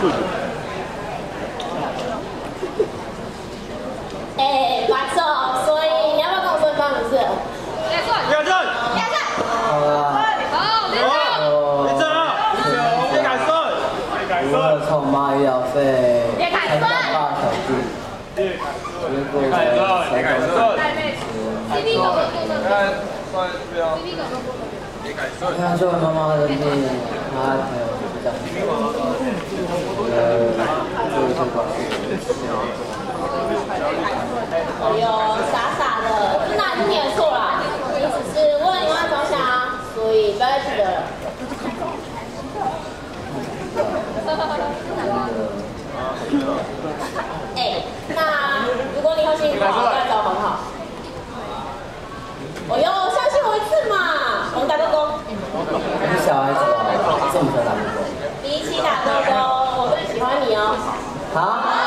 哎，白错，所以你要不要跟我说你发生什么事？ 叶正， 好啦， 好， 别走，别改顺， 我为了凑妈医疗费，才长大小弟，结果才改顺， 弟弟狗狗过生日，弟弟狗狗过生日。 我看作为妈妈的命，她还有这样，做一些关系。 哎呦，傻傻的，那还是你的错啦，你只是为了你妈着想，所以不要再记得了。哎，那如果你以后心情不好，再找我很好。哦哟，相信我一次嘛，我们打勾勾。 你小孩子哦，这么喜欢打工？ 比起打勾勾，我更喜欢你哦。 啊？